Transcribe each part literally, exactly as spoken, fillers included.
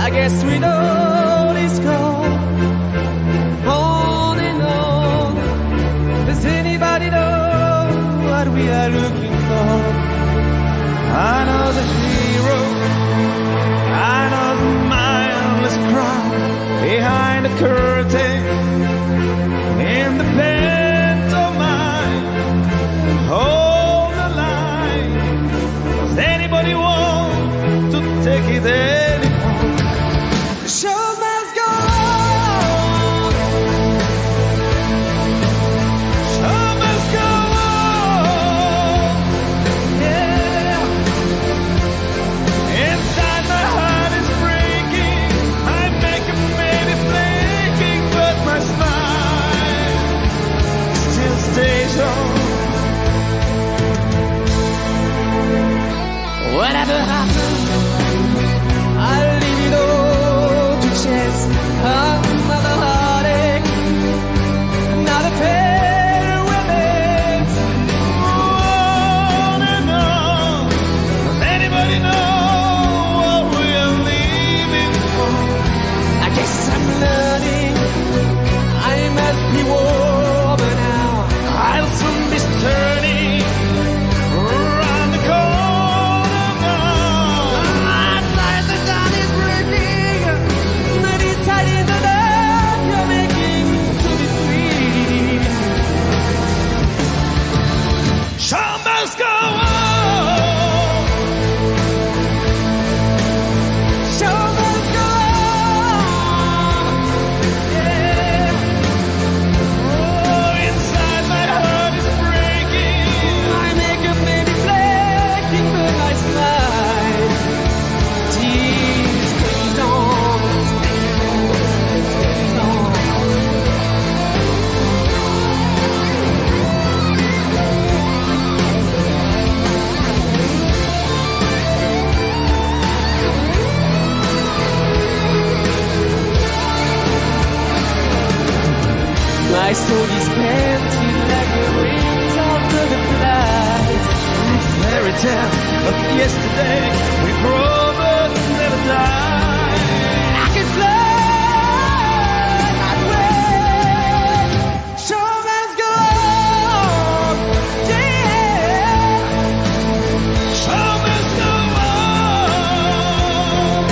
I guess we know this call. On and on. Does anybody know what we are looking for? I know the hero. I know the mindless crowd behind the curtain. In the pantomime. Hold the line. Does anybody want to take it anymore? The show must go on. Show must go on. Yeah. Inside my heart is breaking. I make a baby flaking, but my smile still stays on. Whatever happens, I'll leave it all to chance. Another heartache, another pair of women. On and on. Does anybody know what we are leaving for? I guess I'm learning. I must be warmer now. I'll soon be turning around the corner now. Outside the sun is breaking. Maybe inside in the dark you're making to be free. Show must go on. Show must go on. Yeah. Oh, inside my heart is breaking. I make a baby flaking, but I smile. Tears stays on, stays on, stays on. My soul is painted like the wings of butterflies. Fairy tale of yesterday, we promised to never die. I can fly that way. Show must go on, yeah. Show must go on.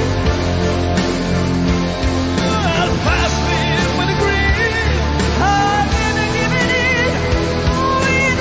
I'll pass me with a grin. I'm never giving in. It's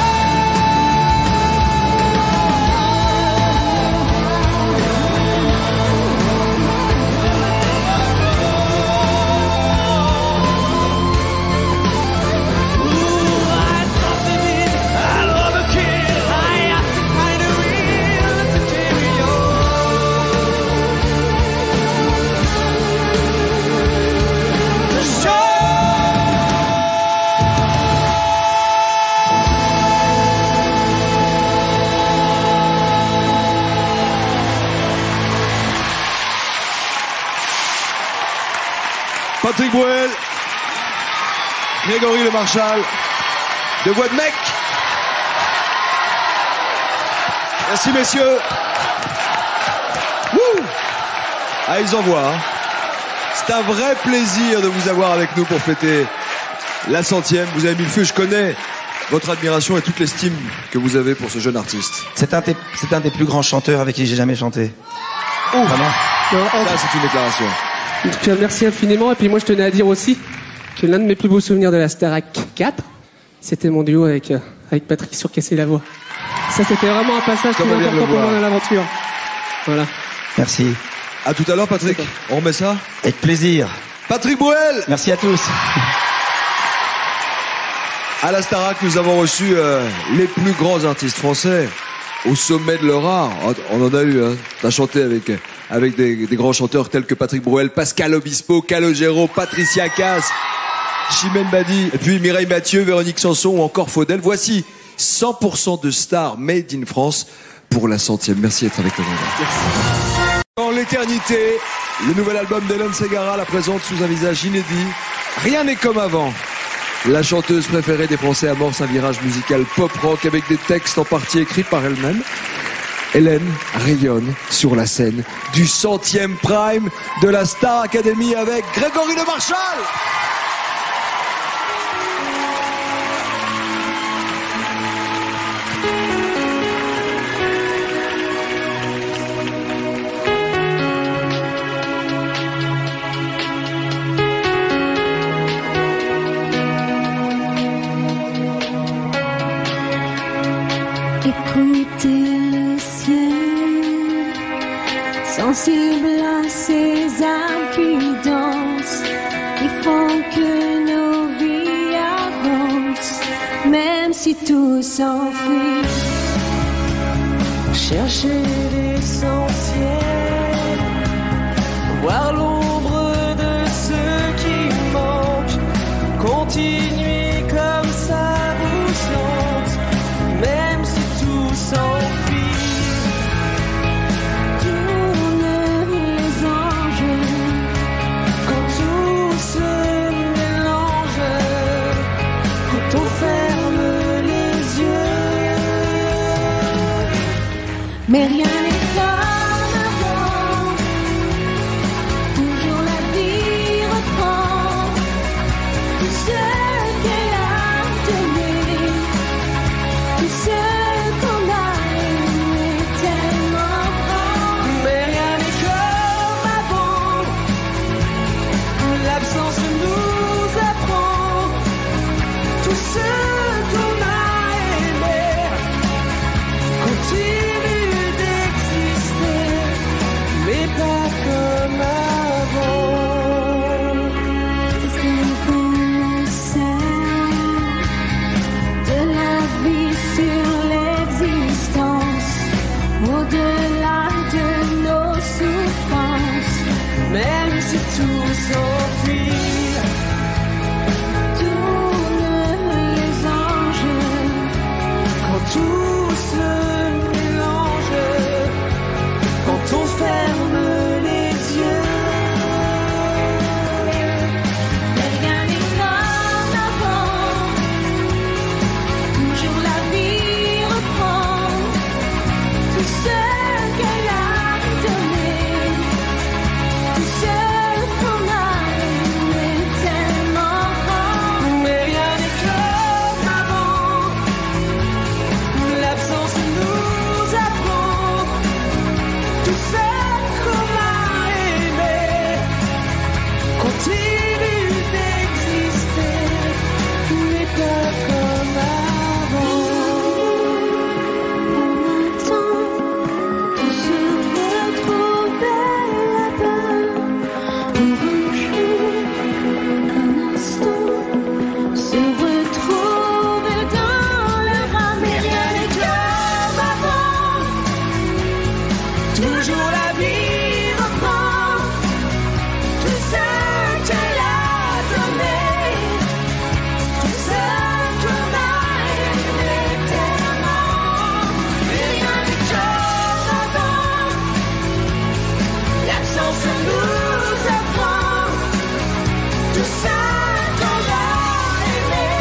Patrick Bruel, Grégory Le Marchal, de Voix de Mec. Merci messieurs. Wouh, ah, ils envoient. Hein. C'est un vrai plaisir de vous avoir avec nous pour fêter la centième. Vous avez mis le feu, je connais votre admiration et toute l'estime que vous avez pour ce jeune artiste. C'est un, c'est un des plus grands chanteurs avec qui j'ai jamais chanté. Oh. Vraiment. Ça, c'est une déclaration. En tout cas, merci infiniment. Et puis moi, je tenais à dire aussi que l'un de mes plus beaux souvenirs de la Starac quatre, c'était mon duo avec, euh, avec Patrick sur Casser la voix. Ça, c'était vraiment un passage très important pour moi dans l'aventure. Voilà. Merci. À tout à l'heure, Patrick. On remet ça? Avec plaisir. Patrick Bruel. Merci à tous. À la Starac, nous avons reçu euh, les plus grands artistes français au sommet de leur art. On en a eu, hein. On a chanté avec, avec des, des grands chanteurs tels que Patrick Bruel, Pascal Obispo, Calogero, Patricia Cass, Chimène Badi, et puis Mireille Mathieu, Véronique Sanson ou encore Faudel. Voici cent pour cent de stars made in France pour la centième. Merci d'être avec nous. Dans l'éternité, le nouvel album d'Hélène Ségara la présente sous un visage inédit. Rien n'est comme avant. La chanteuse préférée des Français amorce un virage musical pop-rock avec des textes en partie écrits par elle-même. Hélène rayonne sur la scène du centième Prime de la Star Academy avec Grégory Le Marchal. Écoutez le ciel, sensible à ces âmes qui dansent, qui font que nos vies avancent, même si tout s'enfuit. Chercher l'essentiel, voir l'ombre de ce qui manque, continuer comme ça vous chante, même si tout s'enfuit. Tourne les anges quand tout se mélange, quand on ferme les yeux. Mais rien n'est comme avant, toujours la vie reprend tout ce qu'elle a donné, tout ce qu'on a aimé tellement grand. Mais rien n'est comme avant, l'absence nous apprend tout ce qu'on a aimé continue d'exister, mais pas comme avant. Est-ce qu'on connaissait de la vie sur l'existence, au-delà de nos souffrances, même si tout s'enfuit? Tourne les anges quand tout se mélange, quand on ferme les yeux. Mais rien n'est comme avant, toujours la vie reprend tout ce qu'elle a donné, tout ce qu'on a aimé tellement grand. Mais rien n'est comme avant, l'absence nous apprend tout ce qu'on a aimé continue d'exister, mais pas comme avant. On attend de se retrouver là-bas pour un jour, un instant, se retrouver dans le rat. Mais rien n'est comme avant, toujours la vie reprend tout ce qu'elle a donné, tout ce qu'on a aimé tellement. Mais rien n'est comme avant, l'absence nous apprend tout ce qu'on a aimé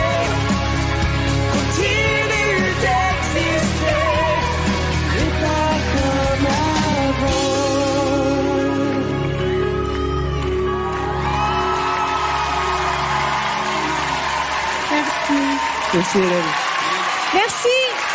continue d'exister, mais pas comme avant. Merci. Merci Hélène. Merci.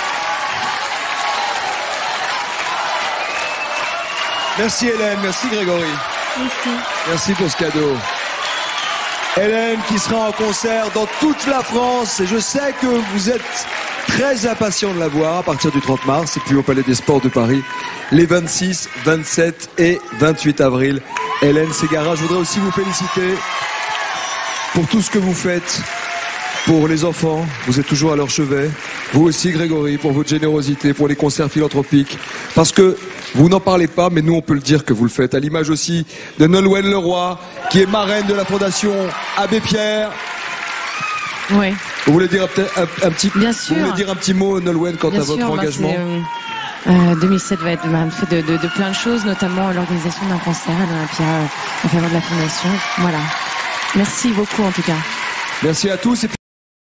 Merci Hélène, merci Grégory. Merci. Merci pour ce cadeau. Hélène qui sera en concert dans toute la France et je sais que vous êtes très impatient de la voir à partir du trente mars et puis au Palais des Sports de Paris les vingt-six, vingt-sept et vingt-huit avril. Hélène Ségara, je voudrais aussi vous féliciter pour tout ce que vous faites pour les enfants. Vous êtes toujours à leur chevet. Vous aussi Grégory, pour votre générosité, pour les concerts philanthropiques. Parce que vous n'en parlez pas, mais nous on peut le dire que vous le faites. À l'image aussi de Nolwenn Leroy, qui est marraine de la Fondation Abbé Pierre. Oui. Vous voulez dire un, un, un petit, Bien sûr. Vous voulez dire un petit mot, Nolwenn, quant Bien à votre sûr, engagement? bah c'est, euh, euh, deux mille sept va être bah, fait de, de, de plein de choses, notamment l'organisation d'un concert à l'Olympia euh, en faveur de la Fondation. Voilà. Merci beaucoup en tout cas. Merci à tous. Et